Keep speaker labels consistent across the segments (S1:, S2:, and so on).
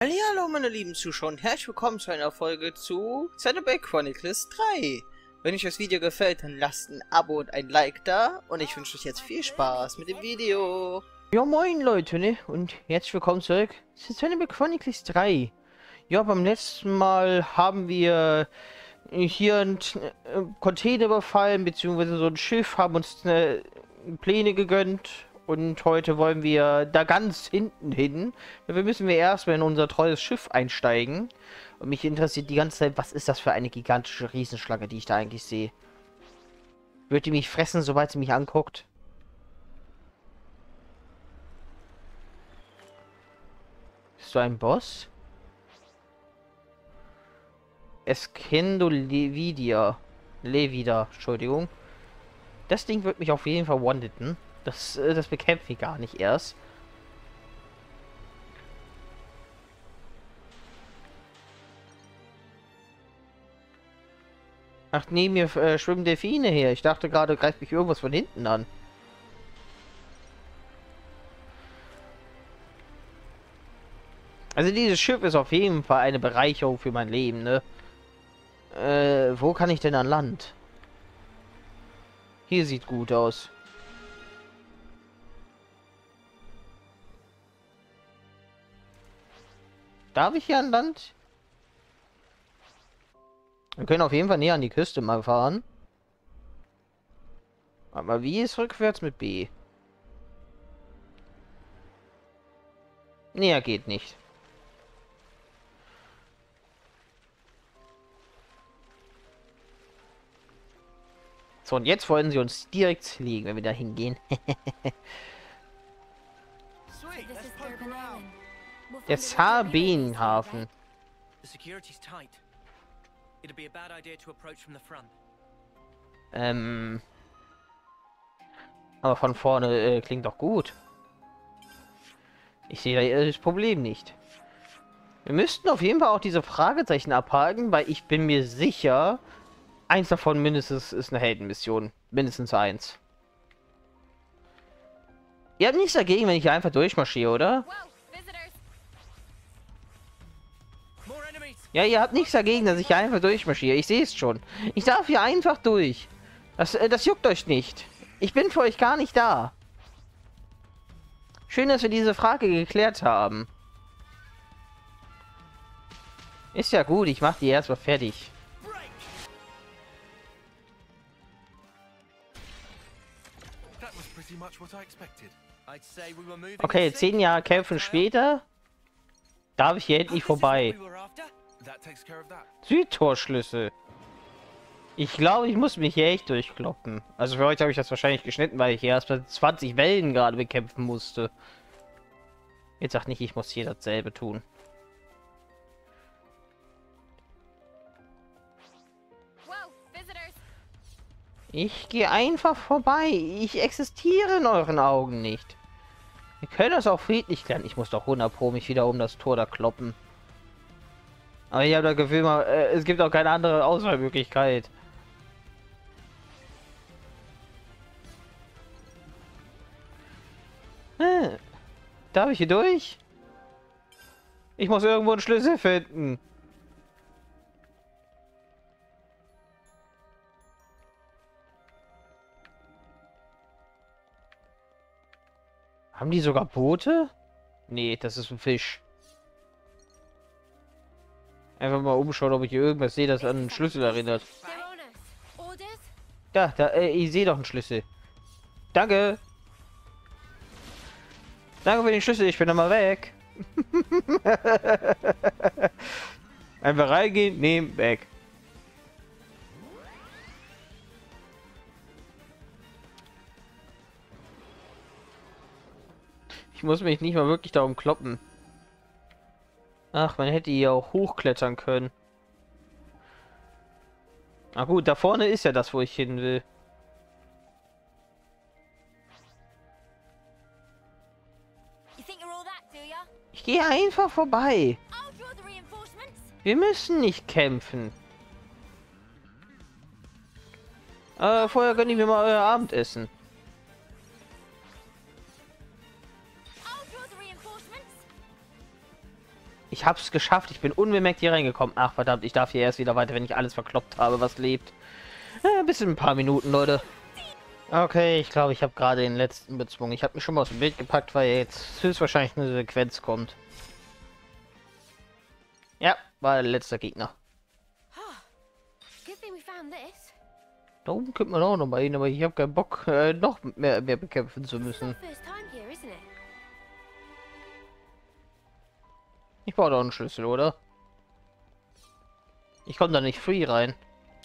S1: Hallo meine lieben Zuschauer und herzlich willkommen zu einer Folge zu Xenoblade Chronicles 3. Wenn euch das Video gefällt, dann lasst ein Abo und ein Like da und ich wünsche euch jetzt viel Spaß mit dem Video. Ja moin Leute, ne? Und herzlich willkommen zurück zu Xenoblade Chronicles 3. Ja, beim letzten Mal haben wir hier ein Container befallen, beziehungsweise so ein Schiff, haben uns Pläne gegönnt. Und heute wollen wir da ganz hinten hin. Dafür müssen wir erstmal in unser treues Schiff einsteigen. Und mich interessiert die ganze Zeit, was ist das für eine gigantische Riesenschlange, die ich da eigentlich sehe? Wird die mich fressen, sobald sie mich anguckt? Bist du ein Boss? Eskendo Levida. Entschuldigung. Das Ding wird mich auf jeden Fall one-hitten. Das bekämpft mich gar nicht erst. Ach, neben mir schwimmen Delfine her. Ich dachte gerade, greift mich irgendwas von hinten an. Also dieses Schiff ist auf jeden Fall eine Bereicherung für mein Leben, ne? Wo kann ich denn an Land? Hier sieht gut aus. Darf ich hier an Land? Wir können auf jeden Fall näher an die Küste mal fahren. Aber wie ist rückwärts mit B? Näher geht nicht. So, und jetzt wollen sie uns direkt legen, wenn wir da hingehen. Der Sardinenhafen. Aber von vorne klingt doch gut. Ich sehe da das Problem nicht. Wir müssten auf jeden Fall auch diese Fragezeichen abhaken, weil ich bin mir sicher, eins davon mindestens ist eine Heldenmission. Mindestens eins. Ihr habt nichts dagegen, wenn ich hier einfach durchmarschiere, oder? Ja, ihr habt nichts dagegen, dass ich hier einfach durchmarschiere. Ich sehe es schon. Ich darf hier einfach durch. Das juckt euch nicht. Ich bin für euch gar nicht da. Schön, dass wir diese Frage geklärt haben. Ist ja gut, ich mache die erstmal fertig. Okay, 10 Jahre kämpfen später darf ich hier endlich vorbei. Südtorschlüssel. Ich glaube, ich muss mich hier echt durchkloppen. Also für euch habe ich das wahrscheinlich geschnitten, weil ich hier erst mal 20 Wellen gerade bekämpfen musste. Jetzt sag nicht, ich muss hier dasselbe tun. Ich gehe einfach vorbei. Ich existiere in euren Augen nicht. Wir können das auch friedlich klären. Ich muss doch 100 Pro mich wieder um das Tor da kloppen. Aber ich habe das Gefühl, es gibt auch keine andere Auswahlmöglichkeit. Darf ich hier durch? Ich muss irgendwo einen Schlüssel finden. Haben die sogar Boote? Nee, das ist ein Fisch. Einfach mal umschauen, ob ich hier irgendwas sehe, das an einen Schlüssel erinnert. Da, ich sehe doch einen Schlüssel. Danke. Danke für den Schlüssel, ich bin dann mal weg. Einfach reingehen, nehmen, weg. Ich muss mich nicht mal wirklich darum kloppen. Ach, man hätte hier auch hochklettern können. Na gut, da vorne ist ja das, wo ich hin will. Ich gehe einfach vorbei. Wir müssen nicht kämpfen. Vorher gönnen wir mal euer Abendessen.
S2: Ich hab's geschafft. Ich bin unbemerkt hier reingekommen. Ach, verdammt. Ich darf hier erst wieder weiter, wenn ich alles verkloppt habe, was lebt. Bis in ein paar Minuten, Leute. Okay, ich glaube, ich habe gerade den letzten bezwungen. Ich habe mich schon mal aus dem Bild gepackt, weil jetzt höchstwahrscheinlich eine Sequenz kommt. Ja, war der letzte Gegner. Da oben könnte man auch noch mal hin, aber ich habe keinen Bock, noch mehr bekämpfen zu müssen. Ich brauche doch einen Schlüssel, oder? Ich komme da nicht free rein.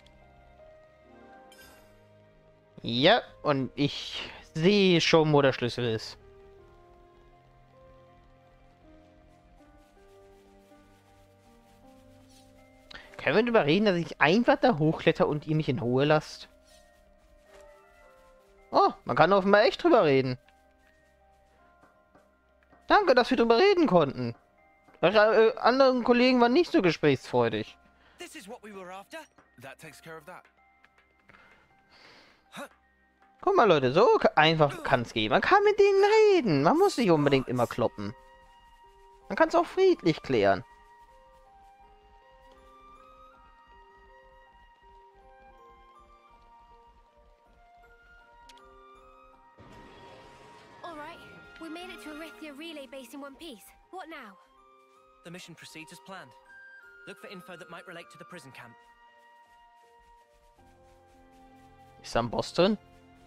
S2: Ja, und ich sehe schon, wo der Schlüssel ist. Können wir darüber reden, dass ich einfach da hochkletter und ihr mich in Ruhe lasst? Oh, man kann offenbar echt drüber reden. Danke, dass wir drüber reden konnten. Eure anderen Kollegen waren nicht so gesprächsfreudig. Guck mal, Leute, so einfach kann es gehen. Man kann mit denen reden. Man muss nicht unbedingt immer kloppen. Man kann es auch friedlich klären.
S3: We made it to Arithia relay base in one piece. What now?
S4: The mission proceeds as planned. Look for info that might relate to the prison camp.
S2: Ist da ein Boss drin?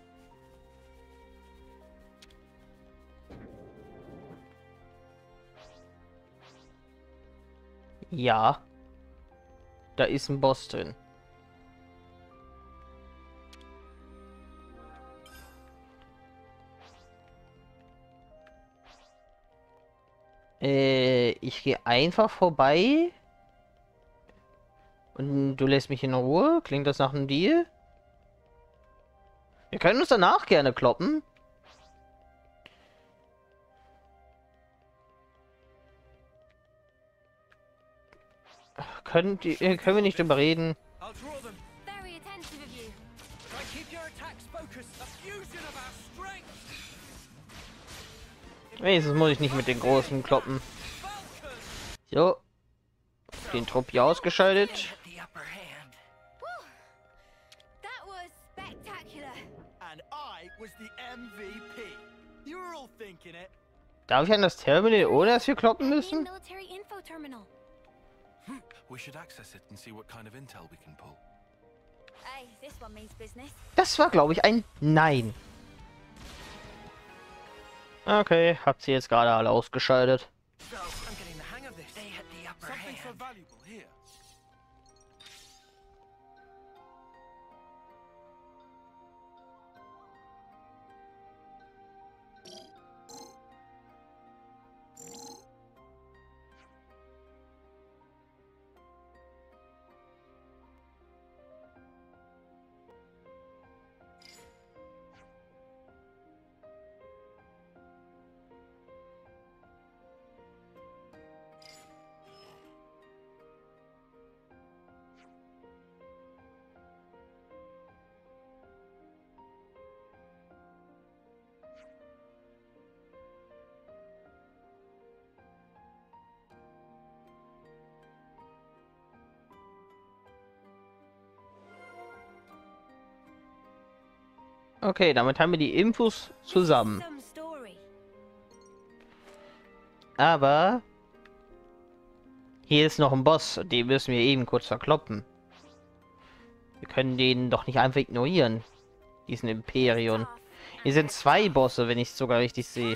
S2: Ja. Da ist ein Boss drin. Ich gehe einfach vorbei. Und du lässt mich in Ruhe. Klingt das nach einem Deal? Wir können uns danach gerne kloppen. Können wir nicht drüber reden? Wenigstens muss ich nicht mit den Großen kloppen. So. Den Trupp hier ausgeschaltet. Darf ich an das Terminal, ohne dass wir kloppen müssen? Das war, glaube ich, ein Nein. Okay, habt sie jetzt gerade alle ausgeschaltet. Okay, damit haben wir die Infos zusammen. Aber hier ist noch ein Boss, den müssen wir eben kurz verkloppen. Wir können den doch nicht einfach ignorieren, diesen Imperion. Hier sind zwei Bosse, wenn ich es sogar richtig sehe.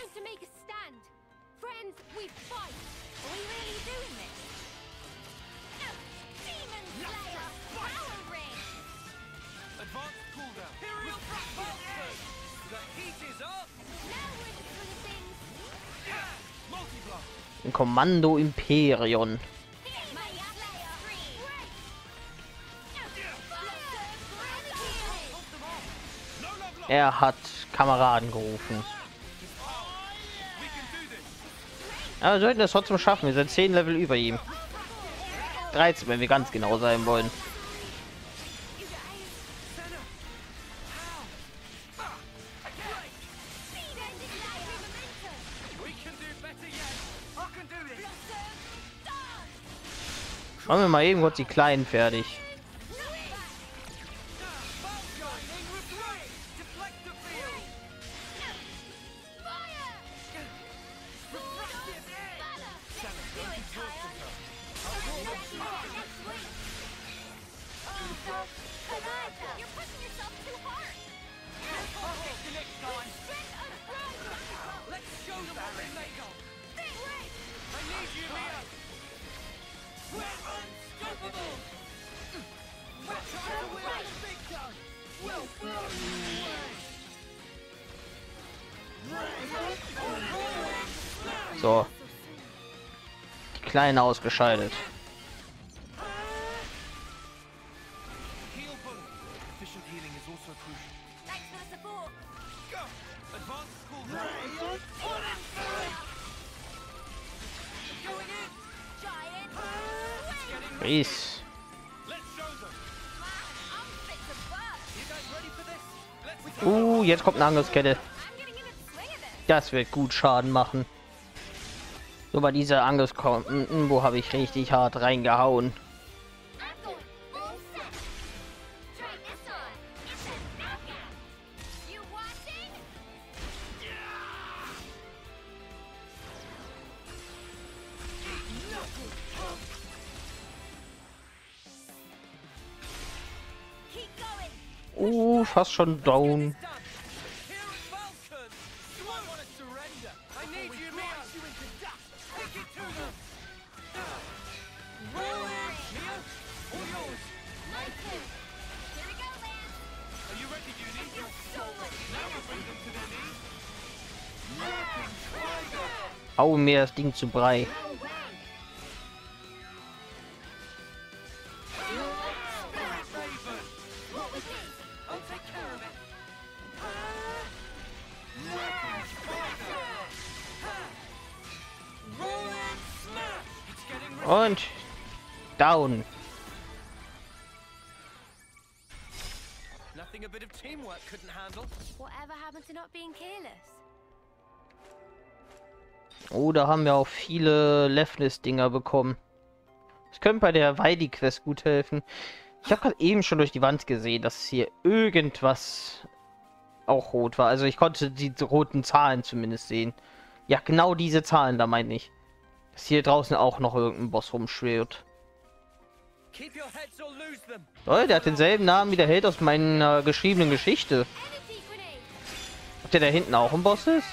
S2: Ein Kommando Imperion. Er hat Kameraden gerufen. Aber wir sollten das trotzdem schaffen. Wir sind 10 Level über ihm. 13, wenn wir ganz genau sein wollen. Machen wir mal eben kurz die Kleinen fertig. So. Die Kleinen ausgeschaltet. Peace. Jetzt kommt eine Angriffskette. Das wird gut Schaden machen. So, bei dieser Angriffskommen, wo habe ich richtig hart reingehauen. Fast schon down. Hau mir das Ding zu Brei. Und down.
S4: Nothing a bit of teamwork couldn't handle.
S3: Whatever happened to not being careless?
S2: Oh, da haben wir auch viele Lefnis-Dinger bekommen. Das könnte bei der Weidi-Quest gut helfen. Ich habe gerade eben schon durch die Wand gesehen, dass hier irgendwas auch rot war. Also ich konnte die roten Zahlen zumindest sehen. Ja, genau diese Zahlen, da meine ich. Dass hier draußen auch noch irgendein Boss rumschwirrt. Oh, der hat denselben Namen wie der Held aus meiner geschriebenen Geschichte. Ob der da hinten auch ein Boss ist?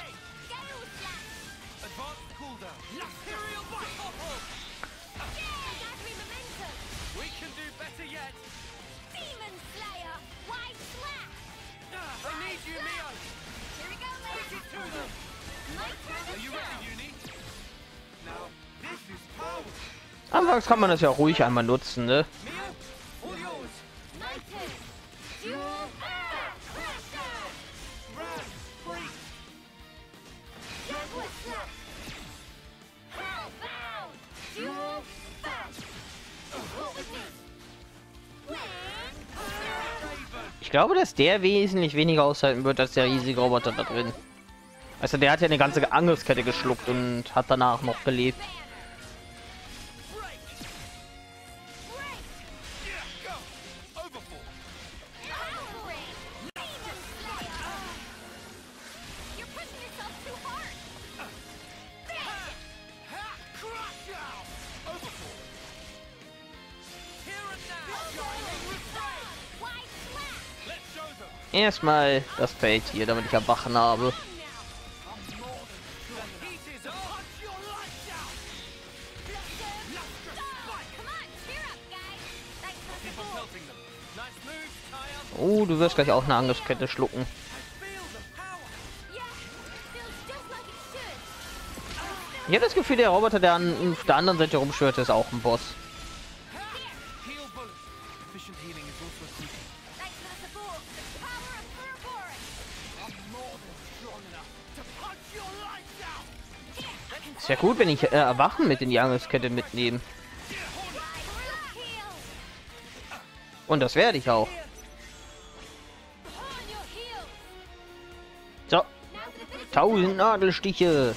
S2: Anfangs kann man das ja ruhig einmal nutzen, ne? Ich glaube, dass der wesentlich weniger aushalten wird als der riesige Roboter da drin. Also der hat ja eine ganze Angriffskette geschluckt und hat danach noch gelebt. Erstmal das Feld hier, damit ich erwachen habe. Oh, du wirst gleich auch eine Angriffskette schlucken. Ich habe das Gefühl, der Roboter, der auf der anderen Seite rumschwört, ist auch ein Boss. Ist ja gut, wenn ich Erwachen mit in die Angriffskette mitnehmen. Und das werde ich auch. So. 1000 Nadelstiche.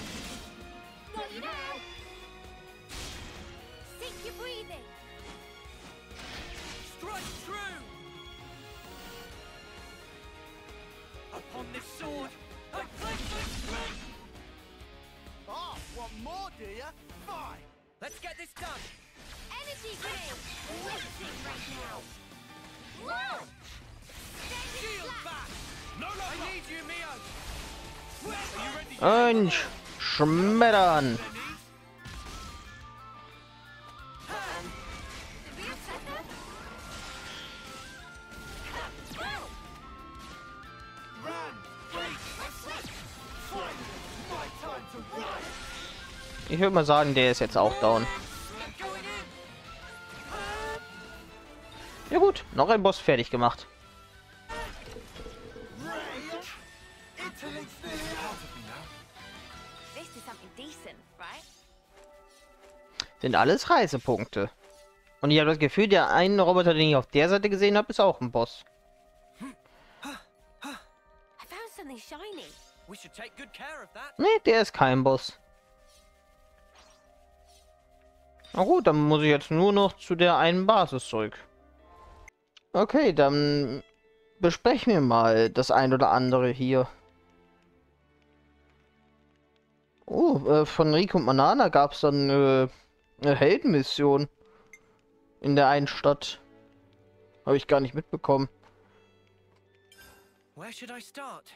S3: Energy grenade! Blitzing right now! Whoa!
S4: Shield back! No, no, I need you, Mio! Are you ready?
S2: Und schmettern.
S3: Did we upset them?
S2: Ich würde mal sagen, der ist jetzt auch down. Ja gut, noch ein Boss fertig gemacht.
S3: This is something decent, right?
S2: Sind alles Reisepunkte. Und ich habe das Gefühl, der eine Roboter, den ich auf der Seite gesehen habe, ist auch ein Boss.
S3: I found something shiny.
S4: We should take good care of that.
S2: Nee, der ist kein Boss. Na gut, dann muss ich jetzt nur noch zu der einen Basis zurück. Okay, dann besprechen wir mal das ein oder andere hier. Oh, von Rico und Manana gab es dann eine Heldenmission in der einen Stadt. Habe ich gar nicht mitbekommen.
S4: Where should I start?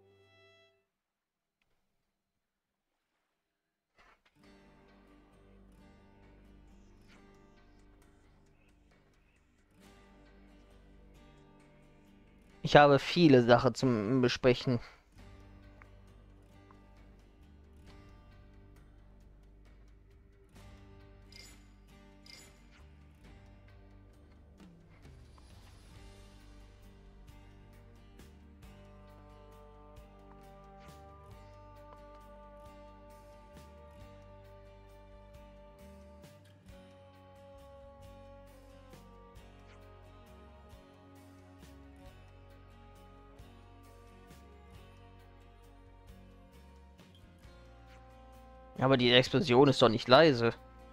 S2: Ich habe viele Sachen zum Besprechen. Aber die Explosion ist doch nicht leise.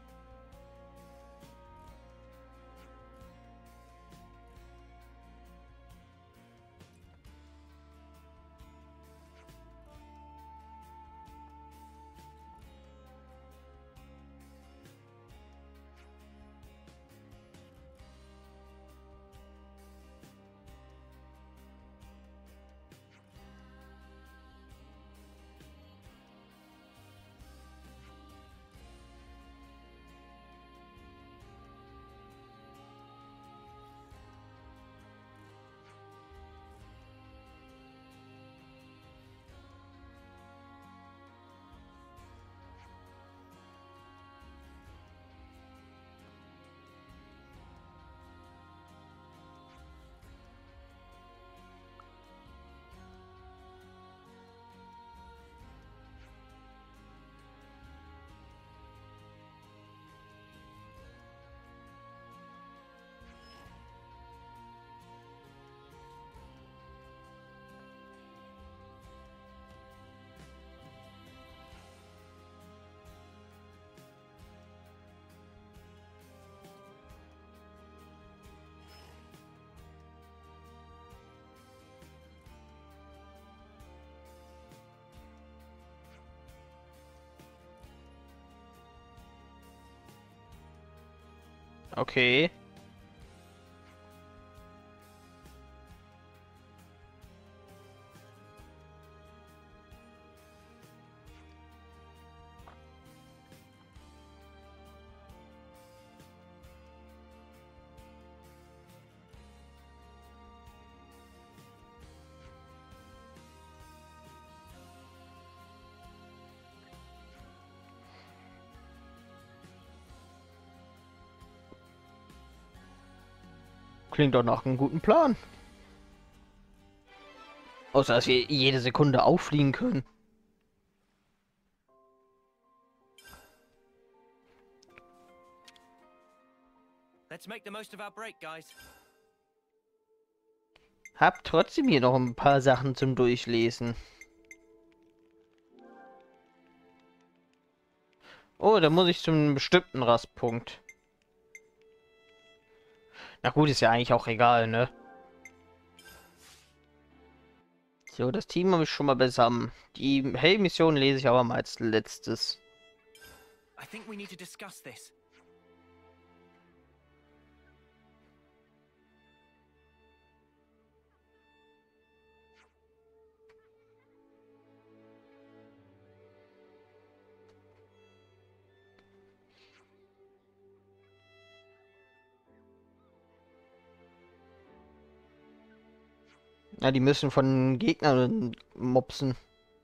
S2: Okay. Klingt doch nach einem guten Plan. Außer, dass wir jede Sekunde auffliegen können.
S4: Let's make the most of our break, guys.
S2: Hab trotzdem hier noch ein paar Sachen zum Durchlesen. Oh, da muss ich zu einem bestimmten Rastpunkt. Na gut, ist ja eigentlich auch egal, ne? So, das Team habe ich schon mal beisammen. Die Hellmission lese ich aber mal als letztes.
S4: I think we need to discuss this.
S2: Ja, die müssen von Gegnern mopsen.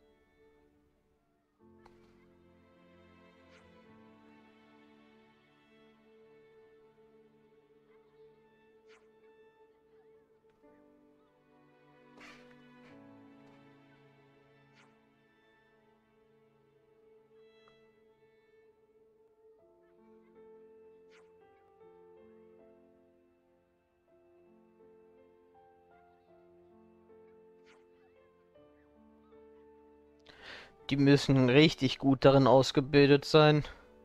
S2: Die müssen richtig gut darin ausgebildet sein.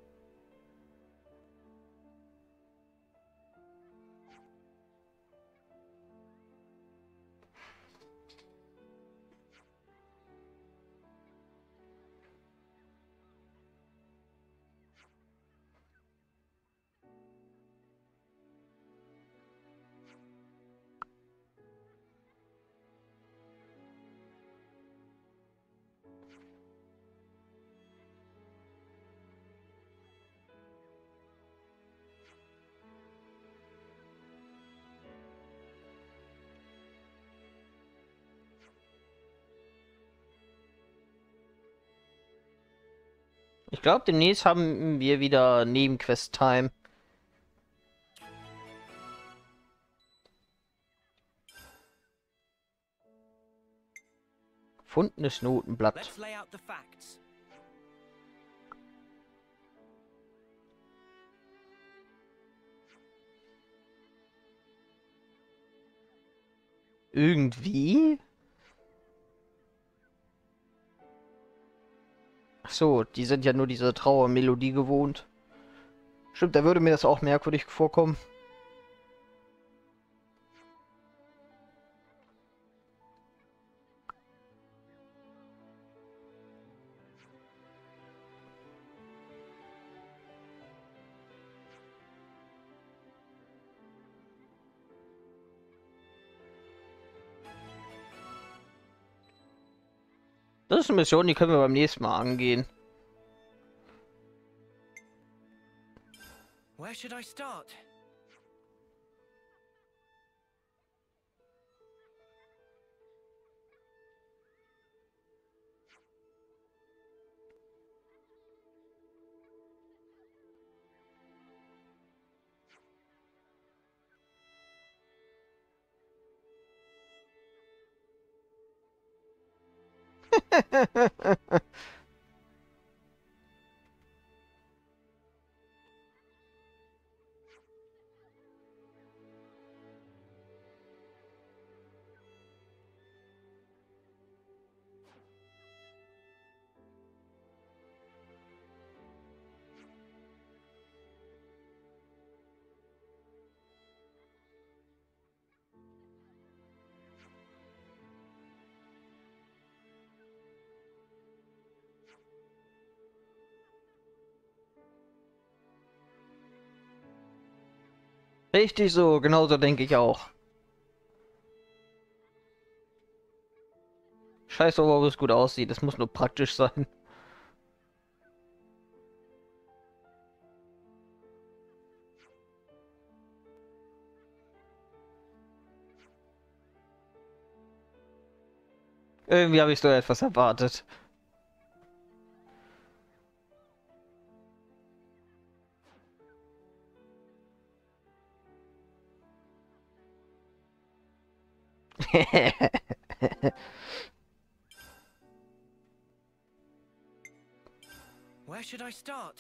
S2: Ich glaube, demnächst haben wir wieder Nebenquest-Time. Gefundenes Notenblatt.
S4: Let's lay out the facts.
S2: Irgendwie? Ach so, die sind ja nur diese Trauermelodie gewohnt. Stimmt, da würde mir das auch merkwürdig vorkommen. Das ist eine Mission, die können wir beim nächsten Mal angehen.
S4: Where should I start?
S2: Richtig so, genauso denke ich auch. Scheiß drauf, ob es gut aussieht, es muss nur praktisch sein. Irgendwie habe ich so etwas erwartet.
S4: Where should I start?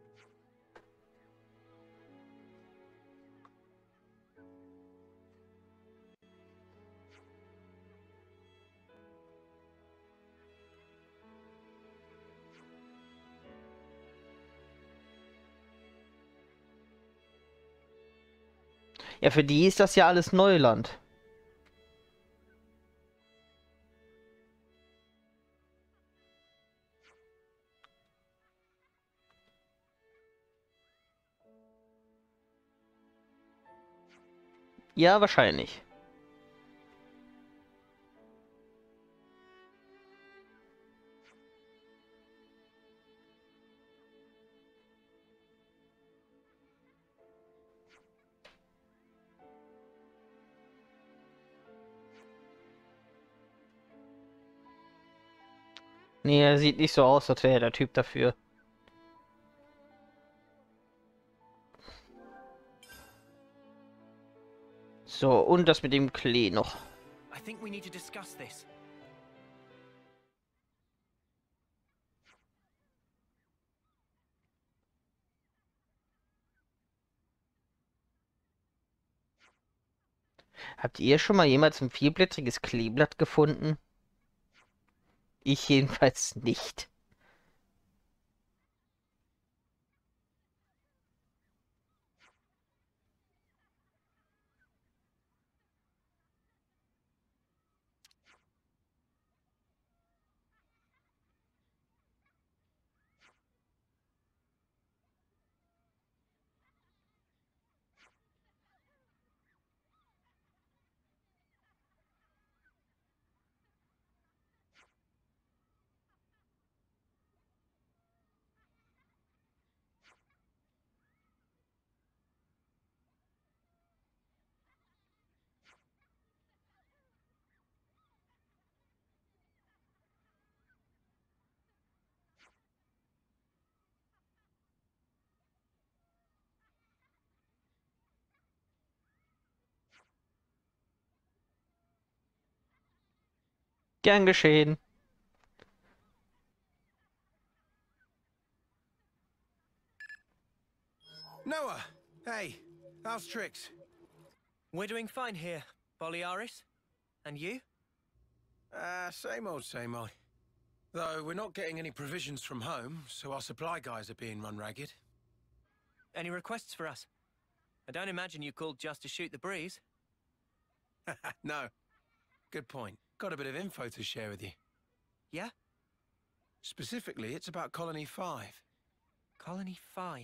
S2: Ja, für die ist das ja alles Neuland. Ja, wahrscheinlich. Nee, er sieht nicht so aus, als wäre er der Typ dafür. So, und das mit dem Klee noch.
S4: I think we need to discuss this.
S2: Habt ihr schon mal jemals ein vierblättriges Kleeblatt gefunden? Ich jedenfalls nicht. Gern geschehen.
S5: Noah! Hey, how's tricks?
S4: We're doing fine here, Boliaris. And you?
S5: Same old, same old. Though we're not getting any provisions from home, so our supply guys are being run ragged.
S4: Any requests for us? I don't imagine you called just to shoot the breeze.
S5: No. Good point. Got a bit of info to share with you.
S4: Yeah?
S5: Specifically, it's about Colony 5.
S4: Colony 5.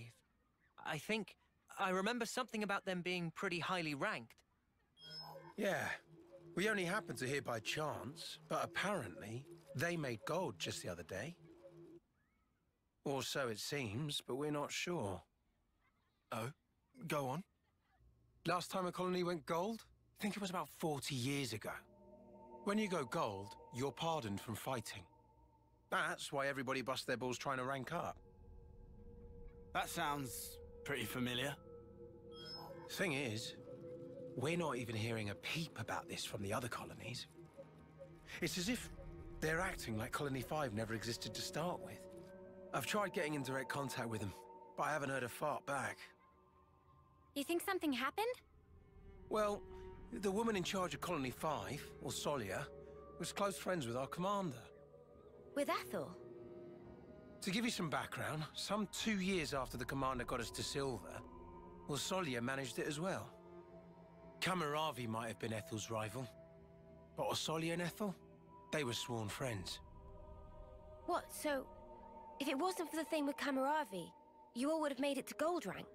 S4: I remember something about them being pretty highly ranked.
S5: Yeah. We only happened to hear by chance, but apparently they made gold just the other day. Or so it seems, but we're not sure. Oh? Go on. Last time a colony went gold? I think it was about 40 years ago. When you go gold, you're pardoned from fighting. That's why everybody busts their balls trying to rank up.
S6: That sounds pretty familiar.
S5: Thing is, we're not even hearing a peep about this from the other colonies. It's as if they're acting like Colony 5 never existed to start with. I've tried getting in direct contact with them, but I haven't heard a fart back.
S3: You think something happened?
S5: Well, the woman in charge of Colony 5, or Solia, was close friends with our commander.
S3: With Ethel?
S5: To give you some background, some 2 years after the commander got us to Silver, well, Solia managed it as well. Kamaravi might have been Ethel's rival, but Osolia and Ethel, they were sworn friends.
S3: What, so... if it wasn't for the thing with Kamaravi, you all would have made it to gold rank?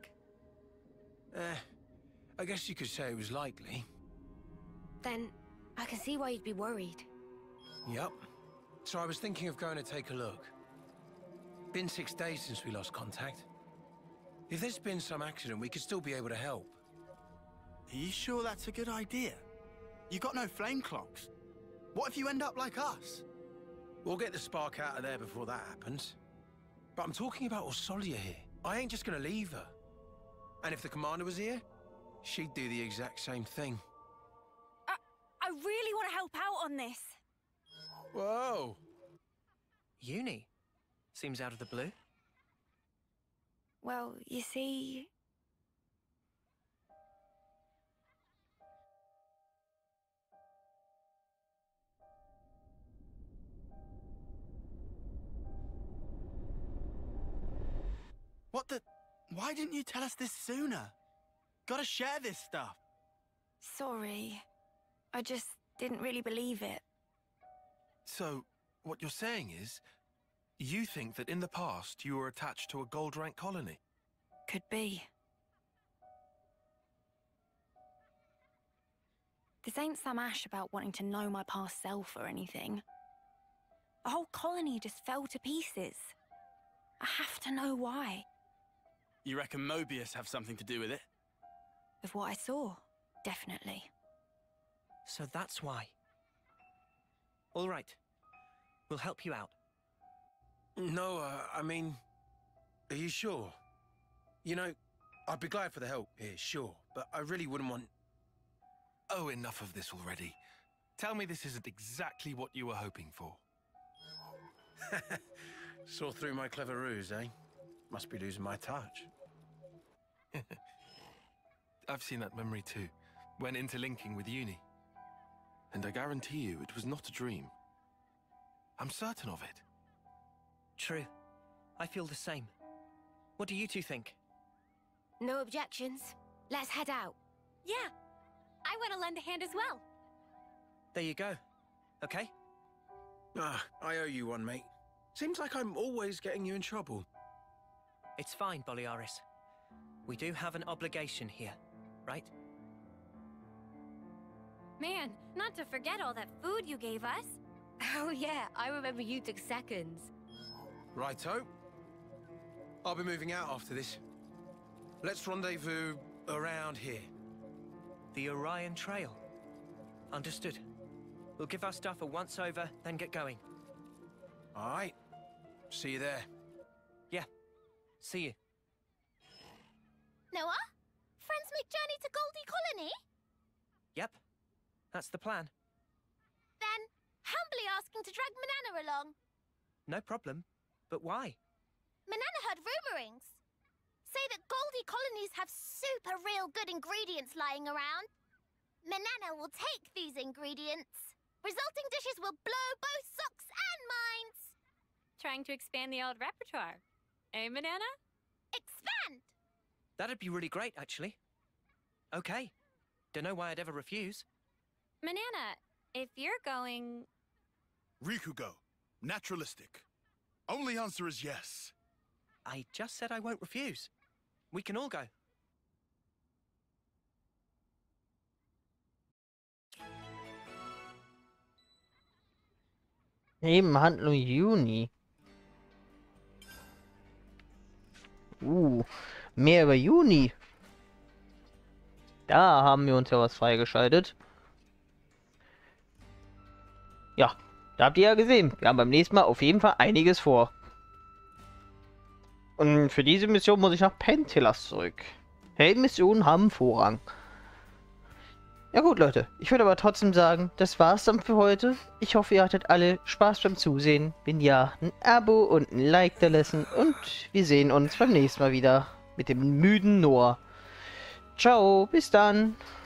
S5: I guess you could say it was likely.
S3: Then, I can see why you'd be worried.
S5: Yup. So I was thinking of going to take a look. Been 6 days since we lost contact. If there's been some accident, we could still be able to help.
S6: Are you sure that's a good idea? You got no flame clocks. What if you end up like us?
S5: We'll get the spark out of there before that happens. But I'm talking about Osolia here. I ain't just gonna leave her. And if the commander was here, she'd do the exact same thing.
S3: I really want to help out on this.
S5: Whoa!
S4: Uni? Seems out of the blue.
S3: Well, you see...
S6: What the... Why didn't you tell us this sooner? Gotta share this stuff.
S3: Sorry. I just didn't really believe it.
S7: So, what you're saying is, you think that in the past you were attached to a gold rank colony?
S3: Could be. This ain't some ash about wanting to know my past self or anything. The whole colony just fell to pieces. I have to know why.
S6: You reckon Mobius have something to do with it?
S3: With what I saw, definitely.
S4: So that's why. All right. We'll help you out.
S5: No, I mean, are you sure? You know, I'd be glad for the help here, sure, but I really wouldn't want...
S7: Oh, enough of this already. Tell me this isn't exactly what you were hoping for.
S5: Saw through my clever ruse, eh? Must be losing my touch.
S7: I've seen that memory too, when interlinking with Uni. And I guarantee you it was not a dream. I'm certain of it.
S8: True. I feel the same. What do you two think?
S9: No objections. Let's head out.
S3: Yeah, I want to lend a hand as well.
S8: There you go. Okay?
S5: Ah, I owe you one, mate. Seems like I'm always getting you in trouble.
S8: It's fine, Boliaris. We do have an obligation here, right?
S3: Man, not to forget all that food you gave us.
S9: Oh yeah, I remember you took seconds.
S5: Righto. I'll be moving out after this. Let's rendezvous around here.
S8: The Orion Trail. Understood. We'll give our stuff a once-over, then get going.
S5: All right. See you there.
S8: Yeah. See you.
S9: Noah? Friends make journey to Goldie Colony?
S8: Yep. That's the plan.
S9: Then, humbly asking to drag Manana along.
S8: No problem. But why?
S9: Manana heard rumorings. Say that Goldie colonies have super real good ingredients lying around. Manana will take these ingredients. Resulting dishes will blow both socks and minds.
S3: Trying to expand the old repertoire. Eh, Manana?
S9: Expand!
S8: That'd be really great, actually. Okay. Don't know why I'd ever refuse.
S3: Manana, if you're going...
S6: Rikugo. Naturalistic. Only answer is yes.
S8: I just said I won't refuse. We can all go.
S2: Nebenhandlung Juni. Mehr über Juni. Da haben wir uns ja was freigeschaltet. Ja, da habt ihr ja gesehen. Wir haben beim nächsten Mal auf jeden Fall einiges vor. Und für diese Mission muss ich nach Pentelas zurück. Heldenmissionen haben Vorrang. Ja gut, Leute. Ich würde aber trotzdem sagen, das war's dann für heute. Ich hoffe, ihr hattet alle Spaß beim Zusehen. Wenn ja, ein Abo und ein Like da lassen. Und wir sehen uns beim nächsten Mal wieder mit dem müden Noah. Ciao, bis dann.